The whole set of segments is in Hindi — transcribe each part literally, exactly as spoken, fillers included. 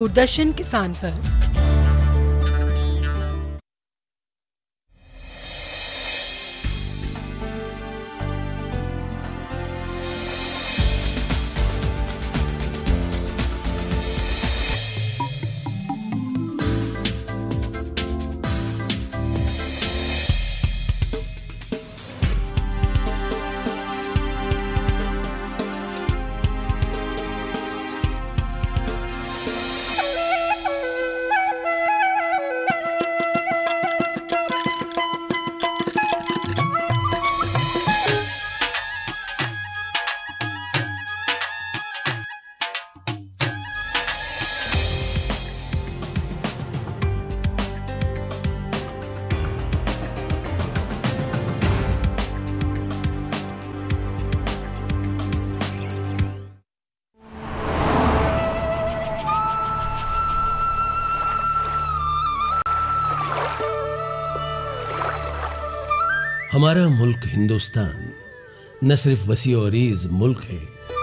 दूरदर्शन किसान पर। हमारा मुल्क हिंदुस्तान न सिर्फ वसी और अरीज मुल्क है,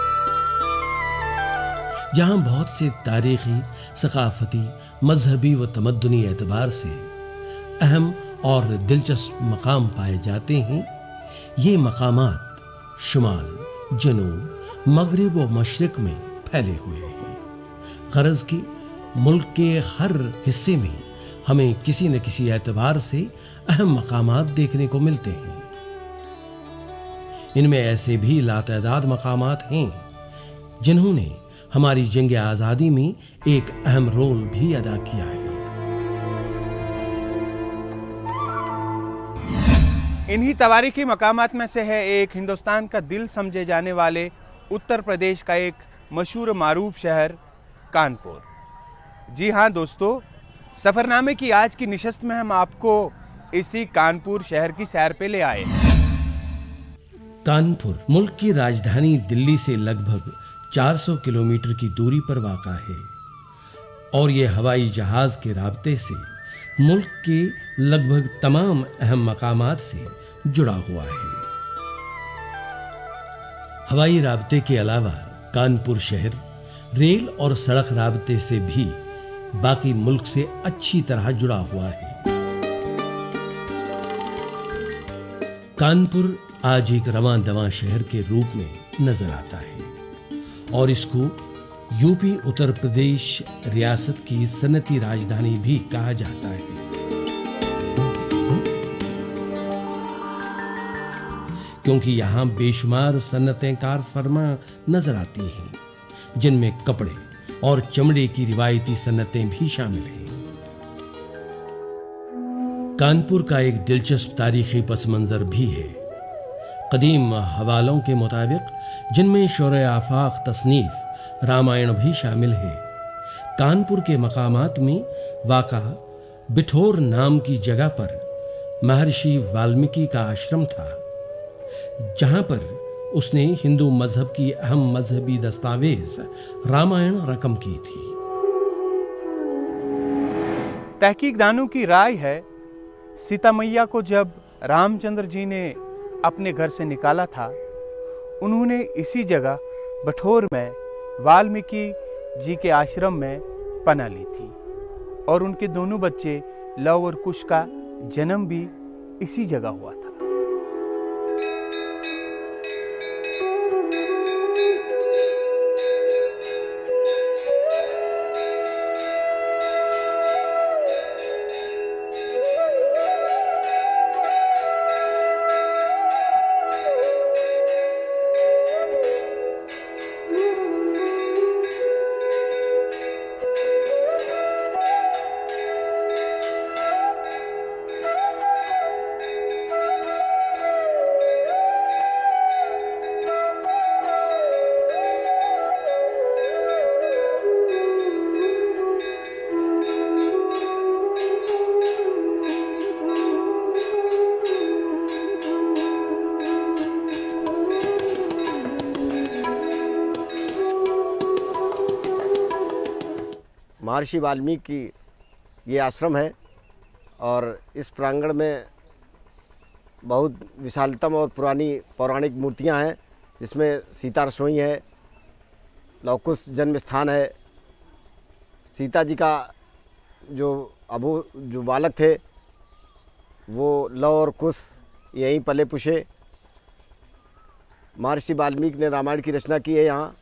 जहां बहुत से तारीखी, सकाफती, मजहबी व तमद्दुनी एतबार से अहम और दिलचस्प मकाम पाए जाते हैं। ये मकामात शुमाल, जनूब, मगरिब व मशरिक में फैले हुए हैं। गरज कि मुल्क के हर हिस्से में हमें किसी न किसी एतबार से अहम मकामात देखने को मिलते हैं। इनमें ऐसे भी लातादाद मकामात हैं जिन्होंने हमारी जंग आजादी में एक अहम रोल भी अदा किया है। इन्हीं तवारीखी मकामात में से है एक हिंदुस्तान का दिल समझे जाने वाले उत्तर प्रदेश का एक मशहूर मारूफ शहर कानपुर। जी हाँ दोस्तों, सफरनामे की आज की निशस्त में हम आपको इसी कानपुर शहर की सैर पे ले आए। कानपुर मुल्क की राजधानी दिल्ली से लगभग चार सौ किलोमीटर की दूरी पर वाक़ा है और यह हवाई जहाज के राब्ते से मुल्क के लगभग तमाम अहम मकामात से जुड़ा हुआ है। हवाई राब्ते के अलावा कानपुर शहर रेल और सड़क राब्ते से भी बाकी मुल्क से अच्छी तरह जुड़ा हुआ है। कानपुर आज एक रवां दवां शहर के रूप में नजर आता है और इसको यूपी उत्तर प्रदेश रियासत की सनती राजधानी भी कहा जाता है, क्योंकि यहां बेशुमार सन्नतें कार फरमा नजर आती हैं, जिनमें कपड़े और चमड़े की रिवायती सन्नतें भी शामिल हैं। कानपुर का एक दिलचस्प तारीखी पस मंजर भी है। कदीम हवालों के मुताबिक, जिनमें शोरे आफाक तसनीफ रामायण भी शामिल है, कानपुर के मकामात में वाक़ा बिठोर नाम की जगह पर महर्षि वाल्मीकि का आश्रम था, जहां पर उसने हिंदू मजहब की अहम मजहबी दस्तावेज रामायण रकम की थी। तहकीकदानों की राय है, सीता मैया को जब रामचंद्र जी ने अपने घर से निकाला था, उन्होंने इसी जगह बठोर में वाल्मीकि जी के आश्रम में पनाह ली थी और उनके दोनों बच्चे लव और कुश का जन्म भी इसी जगह हुआ था। महर्षि वाल्मीकि ये आश्रम है और इस प्रांगण में बहुत विशालतम और पुरानी पौराणिक मूर्तियां हैं, जिसमें सीता रसोई है, लवकुश जन्म स्थान है, सीता जी का जो अबू जो बालक थे वो लव और कुश यहीं पले पुषे। महर्षि वाल्मीकि ने रामायण की रचना की है। यहाँ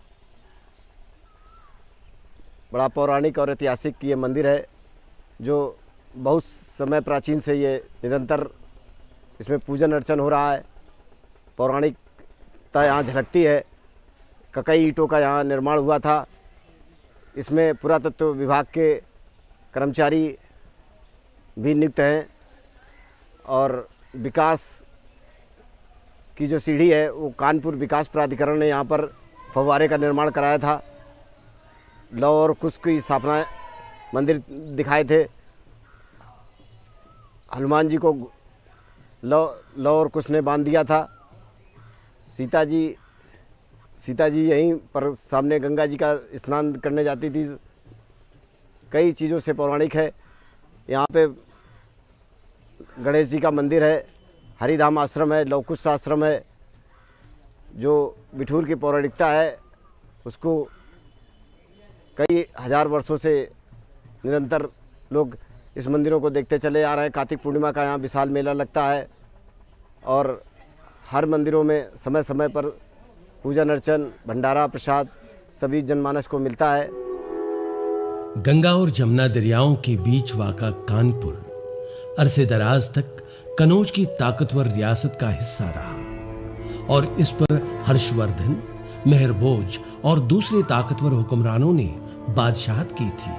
बड़ा पौराणिक और ऐतिहासिक ये मंदिर है जो बहुत समय प्राचीन से ये निरंतर इसमें पूजन अर्चन हो रहा है। पौराणिकता यहाँ झलकती है। ककई ईंटों का यहाँ निर्माण हुआ था। इसमें पुरातत्व विभाग के कर्मचारी भी नियुक्त हैं और विकास की जो सीढ़ी है वो कानपुर विकास प्राधिकरण ने यहाँ पर फव्वारे का निर्माण कराया था। लव और कुश की स्थापना मंदिर दिखाए थे। हनुमान जी को लव लव और कुश ने बांध दिया था। सीता जी सीता जी यहीं पर सामने गंगा जी का स्नान करने जाती थी। कई चीज़ों से पौराणिक है। यहाँ पे गणेश जी का मंदिर है, हरिधाम आश्रम है, लवकुश आश्रम है। जो बिठूर की पौराणिकता है उसको कई हजार वर्षों से निरंतर लोग इस मंदिरों को देखते चले आ रहे हैं। कार्तिक पूर्णिमा का यहाँ विशाल मेला लगता है और हर मंदिरों में समय समय पर पूजन अर्चन, भंडारा, प्रसाद सभी जनमानस को मिलता है। गंगा और जमुना दरियाओं के बीच वाक़ा कानपुर अरसे दराज तक कनौज की ताकतवर रियासत का हिस्सा रहा और इस पर हर्षवर्धन, मेहरभोज और दूसरे ताकतवर हुक्मरानों ने बादशाहत की थी।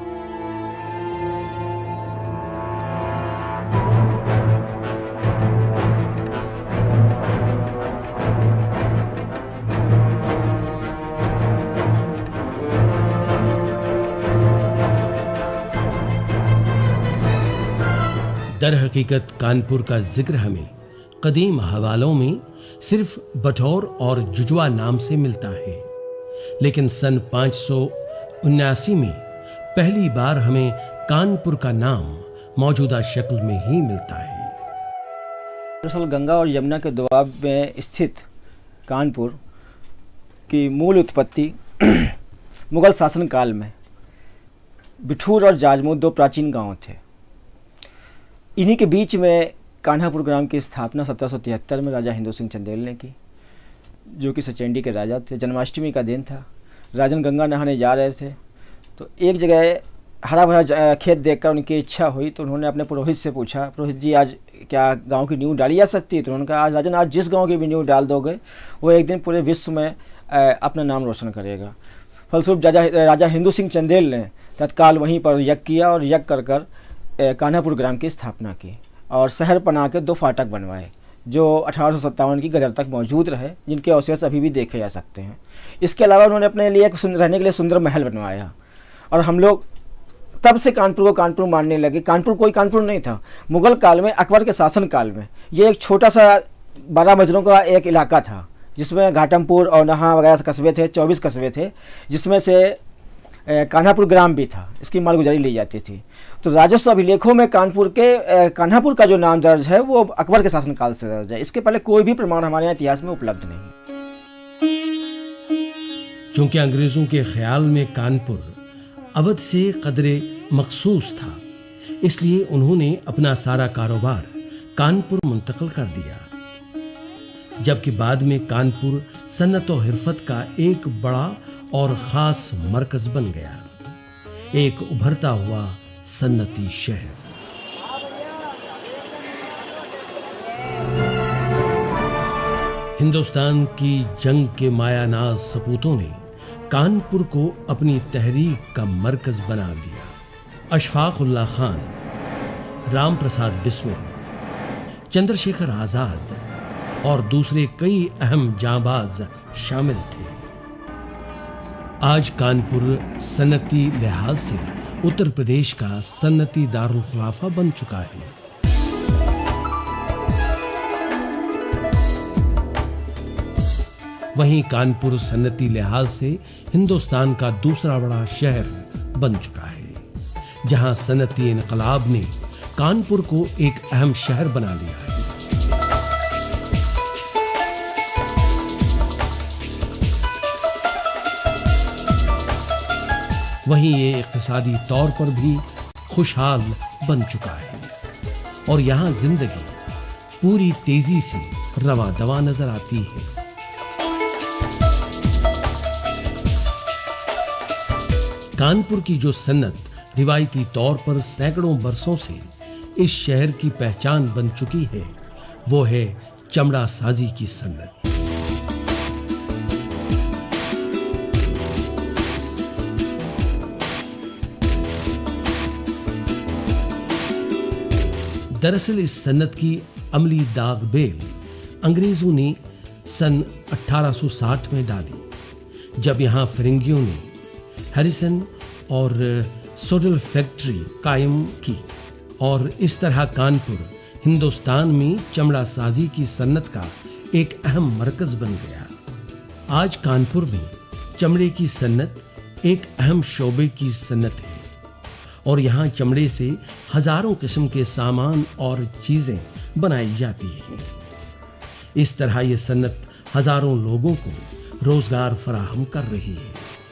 दर हकीकत कानपुर का जिक्र हमें कदीम हवालों में सिर्फ बठौर और जुजवा नाम से मिलता है, लेकिन सन पाँच सौ उन्यासी में पहली बार हमें कानपुर का नाम मौजूदा शक्ल में ही मिलता है। दरअसल गंगा और यमुना के दोआब में स्थित कानपुर की मूल उत्पत्ति मुगल शासन काल में बिठूर और जाजमू दो प्राचीन गांव थे। इन्हीं के बीच में कान्हापुर ग्राम की स्थापना सत्रह सौ तिहत्तर में राजा हिंदू सिंह चंदेल ने की, जो कि सचेंडी के राजा थे। जन्माष्टमी का दिन था। राजन गंगा नहाने जा रहे थे तो एक जगह हरा भरा खेत देखकर उनकी इच्छा हुई तो उन्होंने अपने पुरोहित से पूछा, पुरोहित जी आज क्या गांव की नींव डाली जा सकती है? तो उन्होंने कहा आज राजन आज जिस गांव की भी नींव डाल दोगे वो एक दिन पूरे विश्व में अपना नाम रोशन करेगा। फलस्वरूप राजा राजा हिंदू सिंह चंदेल ने तत्काल वहीं पर यज्ञ किया और यज्ञ कर कर कान्हापुर ग्राम की स्थापना की और शहर बना के दो फाटक बनवाए जो अठारह सौ सत्तावन की गदर तक मौजूद रहे, जिनके अवशेष अभी भी देखे जा सकते हैं। इसके अलावा उन्होंने अपने लिए एक रहने के लिए सुंदर महल बनवाया और हम लोग तब से कानपुर को कानपुर मानने लगे। कानपुर कोई कानपुर नहीं था। मुगल काल में, अकबर के शासन काल में ये एक छोटा सा बारह मजरों का एक इलाका था जिसमें घाटमपुर और नहा वगैरह कस्बे थे, चौबीस कस्बे थे, जिसमें से कान्हापुर ग्राम भी था। इसकी मालगुजारी ली जाती थी। तो राजस्व अभिलेखों में कानपुर के कान्हापुर का जो नाम दर्ज है वो अकबर के शासनकाल से दर्ज है। इसके पहले कोई भी प्रमाण हमारे यहाँ इतिहास में उपलब्ध नहीं। चूंकि अंग्रेजों के ख्याल में कानपुर अवध से कदरे मखसूस था, इसलिए उन्होंने अपना सारा कारोबार कानपुर मुंतकिल कर दिया, जबकि बाद में कानपुर सन्नत और हिरफत का एक बड़ा और ख़ास मरकज़ बन गया, एक उभरता हुआ सन्नती शहर। हिंदुस्तान की जंग के मायानाज सपूतों ने कानपुर को अपनी तहरीक का मरकज़ बना दिया। अशफाक उल्लाह खान, राम प्रसाद बिस्मिल, चंद्रशेखर आज़ाद और दूसरे कई अहम जांबाज शामिल थे। आज कानपुर सन्नती लिहाज से उत्तर प्रदेश का सन्नती दारुल खुलाफा बन चुका है। वहीं कानपुर सन्नती लिहाज से हिंदुस्तान का दूसरा बड़ा शहर बन चुका है, जहां सन्नती इनकलाब ने कानपुर को एक अहम शहर बना लिया है। वहीं ये इक़्तिसादी तौर पर भी खुशहाल बन चुका है और यहाँ जिंदगी पूरी तेजी से रवा दवा नजर आती है। कानपुर की जो सन्नत रिवायती तौर पर सैकड़ों बरसों से इस शहर की पहचान बन चुकी है, वो है चमड़ा साजी की सन्नत। दरअसल इस सन्नत की अमली दाग बेल अंग्रेजों ने सन अठारह सौ साठ में डाली, जब यहाँ फिरंगियों ने हैरिसन और सोडल फैक्ट्री कायम की और इस तरह कानपुर हिंदुस्तान में चमड़ा साजी की सन्नत का एक अहम मरकज बन गया। आज कानपुर में चमड़े की सन्नत एक अहम शोबे की सन्नत है और यहाँ चमड़े से हजारों किस्म के सामान और चीजें बनाई जाती हैं। इस तरह ये सन्नत हजारों लोगों को रोजगार फराहम कर रही है।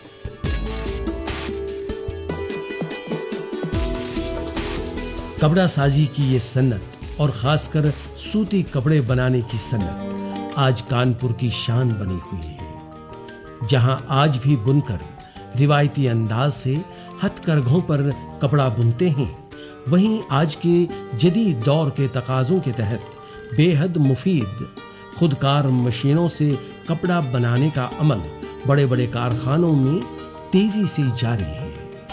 कपड़ा साजी की ये सन्नत और खासकर सूती कपड़े बनाने की सन्नत आज कानपुर की शान बनी हुई है, जहां आज भी बुनकर रिवायती अंदाज से हथकरघों पर कपड़ा बुनते हैं। वहीं आज के जदीद दौर के तकाज़ों के तहत बेहद मुफीद खुदकार मशीनों से कपड़ा बनाने का अमल बड़े बड़े कारखानों में तेजी से जारी है।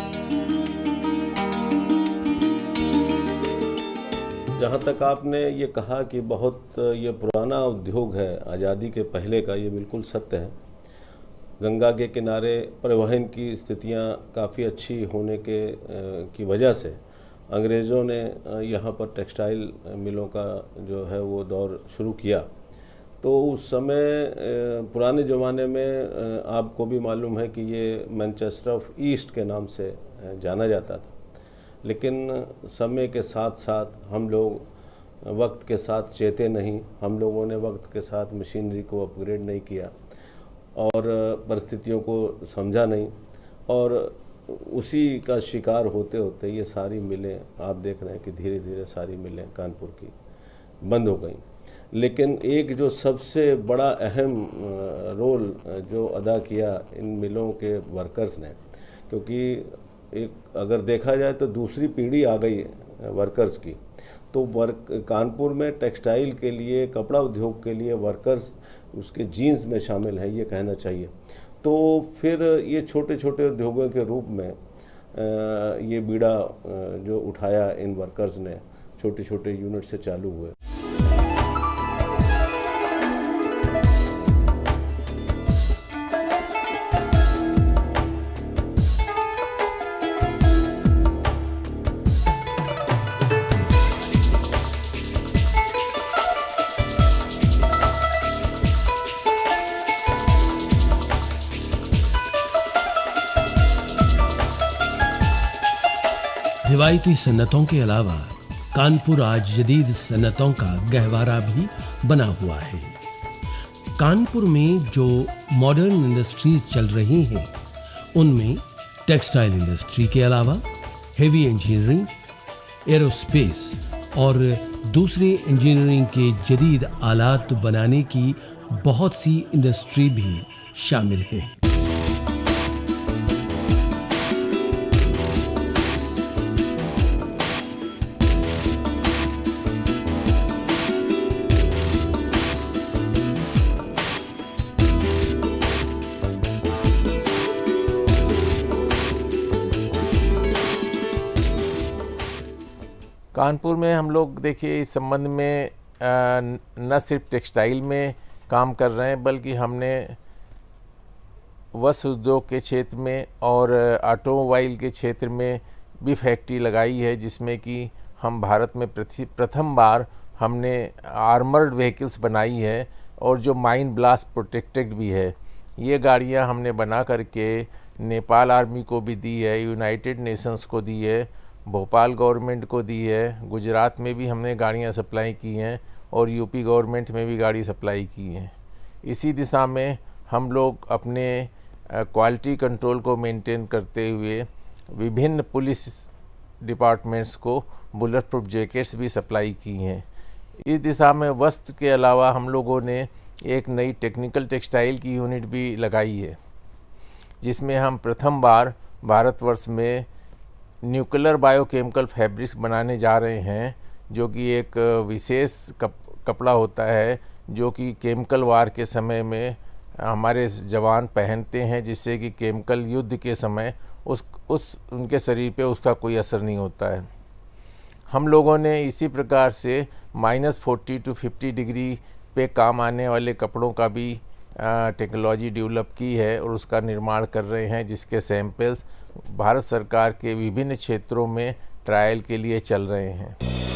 जहाँ तक आपने ये कहा कि बहुत ये पुराना उद्योग है आज़ादी के पहले का, ये बिल्कुल सत्य है। गंगा के किनारे परिवहन की स्थितियाँ काफ़ी अच्छी होने के की वजह से अंग्रेज़ों ने यहाँ पर टेक्सटाइल मिलों का जो है वो दौर शुरू किया। तो उस समय पुराने ज़माने में आपको भी मालूम है कि ये मैनचेस्टर ऑफ ईस्ट के नाम से जाना जाता था, लेकिन समय के साथ साथ हम लोग वक्त के साथ चेते नहीं, हम लोगों ने वक्त के साथ मशीनरी को अपग्रेड नहीं किया और परिस्थितियों को समझा नहीं, और उसी का शिकार होते होते ये सारी मिलें आप देख रहे हैं कि धीरे धीरे सारी मिलें कानपुर की बंद हो गई। लेकिन एक जो सबसे बड़ा अहम रोल जो अदा किया इन मिलों के वर्कर्स ने, क्योंकि एक अगर देखा जाए तो दूसरी पीढ़ी आ गई वर्कर्स की, तो वर्क कानपुर में टेक्सटाइल के लिए, कपड़ा उद्योग के लिए वर्कर्स उसके जीन्स में शामिल है, ये कहना चाहिए। तो फिर ये छोटे छोटे उद्योगों के रूप में ये बीड़ा जो उठाया इन वर्कर्स ने, छोटे छोटे यूनिट से चालू हुए। रिवायती सन्नतों के अलावा कानपुर आज जदीद सन्नतों का गहवारा भी बना हुआ है। कानपुर में जो मॉडर्न इंडस्ट्रीज चल रही हैं, उनमें टेक्सटाइल इंडस्ट्री के अलावा हेवी इंजीनियरिंग, एरोस्पेस और दूसरे इंजीनियरिंग के जदीद आलात बनाने की बहुत सी इंडस्ट्री भी शामिल है। कानपुर में हम लोग देखिए इस संबंध में न सिर्फ टेक्सटाइल में काम कर रहे हैं, बल्कि हमने वस्त्र उद्योग के क्षेत्र में और ऑटोमोबाइल के क्षेत्र में भी फैक्ट्री लगाई है, जिसमें कि हम भारत में प्रथम बार हमने आर्मर्ड व्हीकल्स बनाई है और जो माइन ब्लास्ट प्रोटेक्टेड भी है। ये गाड़ियां हमने बना करके नेपाल आर्मी को भी दी है, यूनाइटेड नेशंस को दी है, भोपाल गवर्नमेंट को दी है, गुजरात में भी हमने गाड़ियां सप्लाई की हैं और यूपी गवर्नमेंट में भी गाड़ी सप्लाई की हैं। इसी दिशा में हम लोग अपने क्वालिटी कंट्रोल को मेंटेन करते हुए विभिन्न पुलिस डिपार्टमेंट्स को बुलेट प्रूफ जैकेट्स भी सप्लाई की हैं। इस दिशा में वस्त्र के अलावा हम लोगों ने एक नई टेक्निकल टेक्सटाइल की यूनिट भी लगाई है, जिसमें हम प्रथम बार भारतवर्ष में न्यूक्लियर बायोकेमिकल फैब्रिक्स बनाने जा रहे हैं, जो कि एक विशेष कप, कपड़ा होता है जो कि केमिकल वार के समय में हमारे जवान पहनते हैं, जिससे कि केमिकल युद्ध के समय उस उस उनके शरीर पे उसका कोई असर नहीं होता है। हम लोगों ने इसी प्रकार से minus forty two fifty degree पे काम आने वाले कपड़ों का भी टेक्नोलॉजी डेवलप की है और उसका निर्माण कर रहे हैं, जिसके सैंपल्स भारत सरकार के विभिन्न क्षेत्रों में ट्रायल के लिए चल रहे हैं।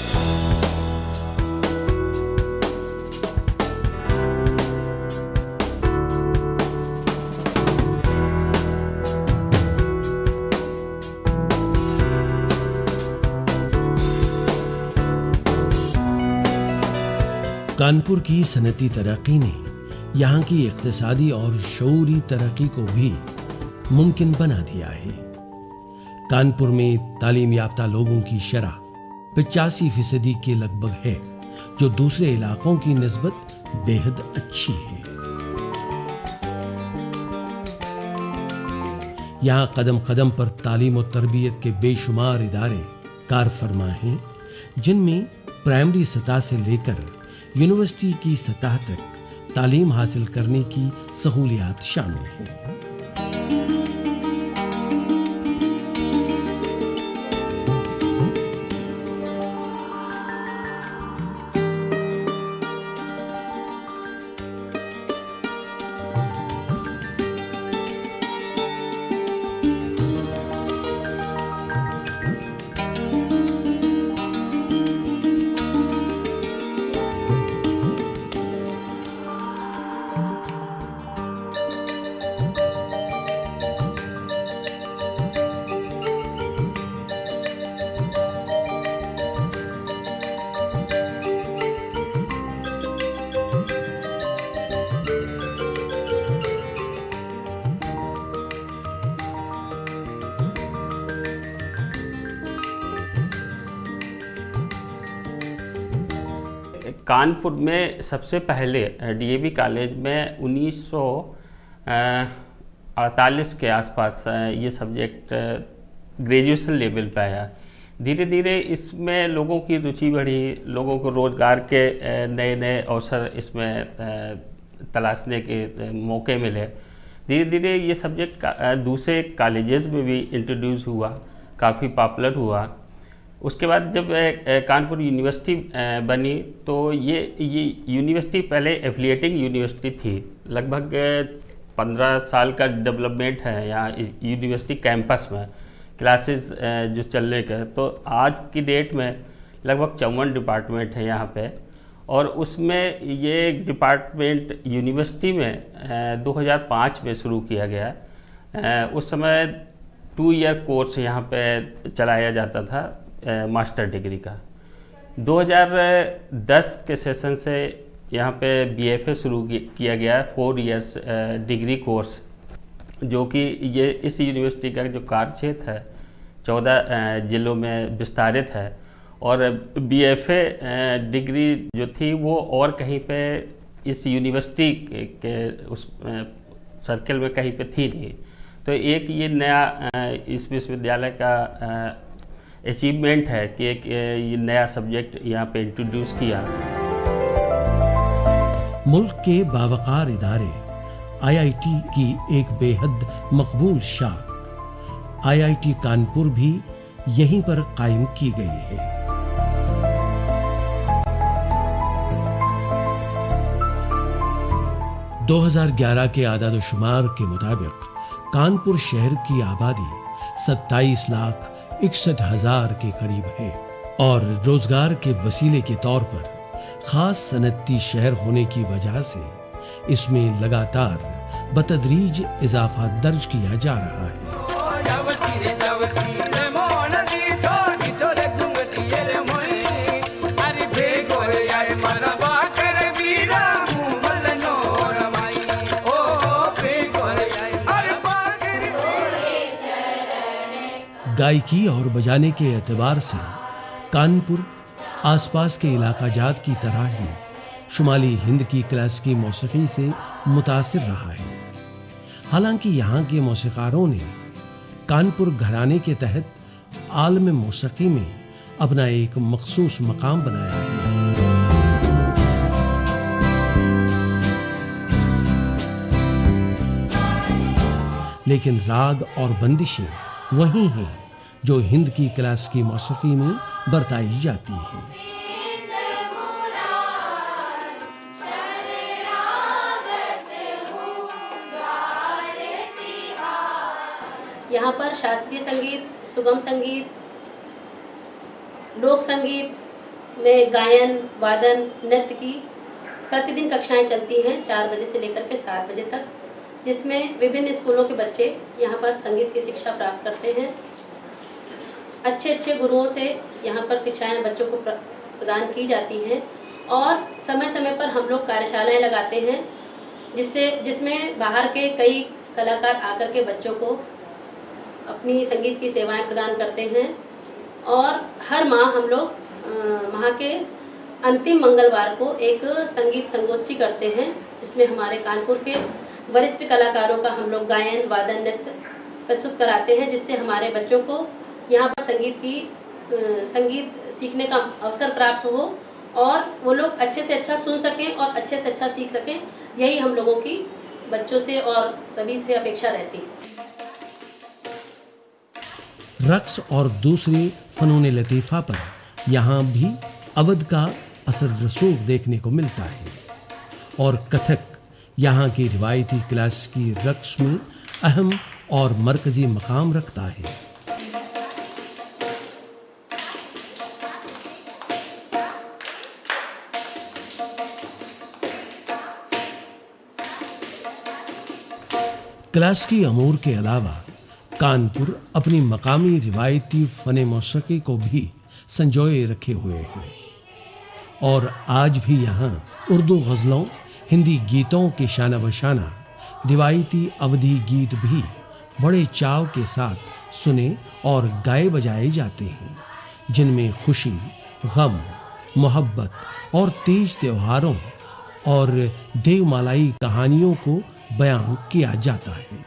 कानपुर की सनती तरक्की ने यहाँ की इक्तिसादी और शऊरी तरक्की को भी मुमकिन बना दिया है। कानपुर में तालीम याफ्ता लोगों की शरह पचासी फीसदी के लगभग है, जो दूसरे इलाकों की निस्बत बेहद अच्छी है। यहाँ कदम कदम पर तालीम और तरबियत के बेशुमार इदारे कार फरमा हैं, जिनमें प्राइमरी सतह से लेकर यूनिवर्सिटी की सतह तक तालीम हासिल करने की सहूलियात शामिल हैं। कानपुर में सबसे पहले डीएवी कॉलेज में उन्नीस सौ अड़तालीस के आसपास ये सब्जेक्ट ग्रेजुएशन लेवल पे आया। धीरे धीरे इसमें लोगों की रुचि बढ़ी, लोगों को रोज़गार के नए नए अवसर इसमें तलाशने के मौके मिले। धीरे धीरे ये सब्जेक्ट दूसरे कॉलेजेस में भी इंट्रोड्यूस हुआ, काफ़ी पॉपुलर हुआ। उसके बाद जब कानपुर यूनिवर्सिटी बनी तो ये ये यूनिवर्सिटी पहले एफिलिएटिंग यूनिवर्सिटी थी। लगभग पंद्रह साल का डेवलपमेंट है यहाँ इस यूनिवर्सिटी कैंपस में, क्लासेस जो चलने का। तो आज की डेट में लगभग चौवन डिपार्टमेंट है यहाँ पे, और उसमें ये डिपार्टमेंट यूनिवर्सिटी में दो हज़ार पाँच में शुरू किया गया। उस समय टू ईयर कोर्स यहाँ पे चलाया जाता था मास्टर डिग्री का। दो हज़ार दस के सेशन से यहाँ पे बीएफए शुरू किया गया, फोर इयर्स डिग्री कोर्स, जो कि ये इस यूनिवर्सिटी का जो कार्यक्षेत्र है चौदह जिलों में विस्तारित है। और बीएफए डिग्री जो थी वो और कहीं पे इस यूनिवर्सिटी के उस सर्कल में कहीं पे थी नहीं। तो एक ये नया इस विश्वविद्यालय का अचीवमेंट है कि एक ये नया सब्जेक्ट यहाँ पे इंट्रोड्यूस किया। मुल्क के बावकार इदारे आईआईटी की एक बेहद मकबूल शाख आईआईटी कानपुर भी यहीं पर कायम की गई है। दो हज़ार ग्यारह के आदाद-ओ-शुमार के मुताबिक कानपुर शहर की आबादी सत्ताईस लाख इकसठ हजार के करीब है, और रोजगार के वसीले के तौर पर खास सनती शहर होने की वजह से इसमें लगातार बतदरीज इजाफा दर्ज किया जा रहा है। अरे गायकी और बजाने के एतबार से कानपुर आसपास के इलाका जात की तरह ही शुमाली हिंद की क्लासिकी मौसीकी से मुतासिर रहा है। हालांकि यहाँ के मौसीकारों ने कानपुर घराने के तहत आलम मौसीकी में अपना एक मखसूस मकाम बनाया है। लेकिन राग और बंदिशें वही हैं जो हिंद की क्लासिकी मौसीकी में बरताई जाती है। यहाँ पर शास्त्रीय संगीत, सुगम संगीत, लोक संगीत में गायन, वादन, नृत्य की प्रतिदिन कक्षाएं चलती हैं चार बजे से लेकर के सात बजे तक, जिसमें विभिन्न स्कूलों के बच्चे यहाँ पर संगीत की शिक्षा प्राप्त करते हैं। अच्छे अच्छे गुरुओं से यहाँ पर शिक्षाएं बच्चों को प्रदान की जाती हैं और समय समय पर हम लोग कार्यशालाएं लगाते हैं, जिससे जिसमें बाहर के कई कलाकार आकर के बच्चों को अपनी संगीत की सेवाएं प्रदान करते हैं। और हर माह हम लोग माह के अंतिम मंगलवार को एक संगीत संगोष्ठी करते हैं, जिसमें हमारे कानपुर के वरिष्ठ कलाकारों का हम लोग गायन, वादन, नृत्य प्रस्तुत कराते हैं, जिससे हमारे बच्चों को यहाँ पर संगीत की संगीत सीखने का अवसर प्राप्त हो और वो लोग अच्छे से अच्छा सुन सकें और अच्छे से अच्छा सीख सकें। यही हम लोगों की बच्चों से और सभी से अपेक्षा रहती है। रक्स और दूसरे फनून लतीफ़ा पर यहाँ भी अवध का असर रसूख देखने को मिलता है और कथक यहाँ की रिवायती क्लासिकी रक्स में अहम और मरकजी मकाम रखता है। क्लासिकी अमूर के अलावा कानपुर अपनी मकामी रिवायती फने मौसीकी को भी संजोए रखे हुए हैं और आज भी यहाँ उर्दू गज़लों, हिंदी गीतों के शाना बशाना रिवायती अवधी गीत भी बड़े चाव के साथ सुने और गाए बजाए जाते हैं, जिनमें खुशी, गम, मोहब्बत और तेज त्योहारों और देवमालाई कहानियों को बयां किया जाता है।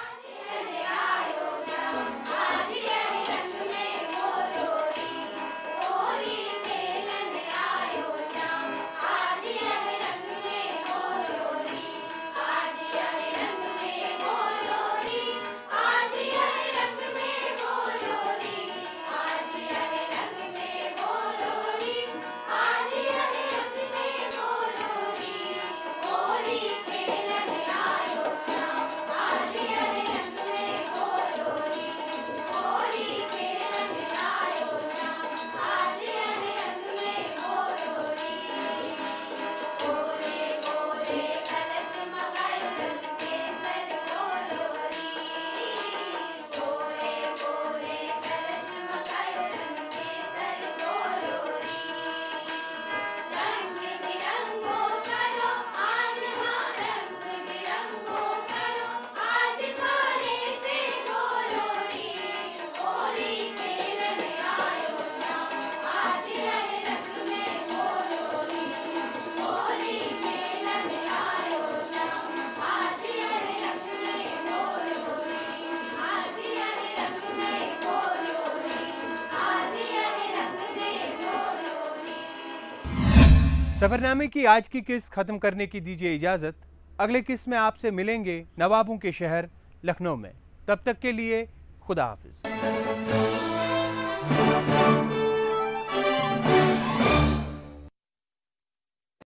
सफरनामे की आज की किस्त खत्म करने की दीजिए इजाजत। अगले किस्त में आपसे मिलेंगे नवाबों के शहर लखनऊ में। तब तक के लिए खुदा हाफिज।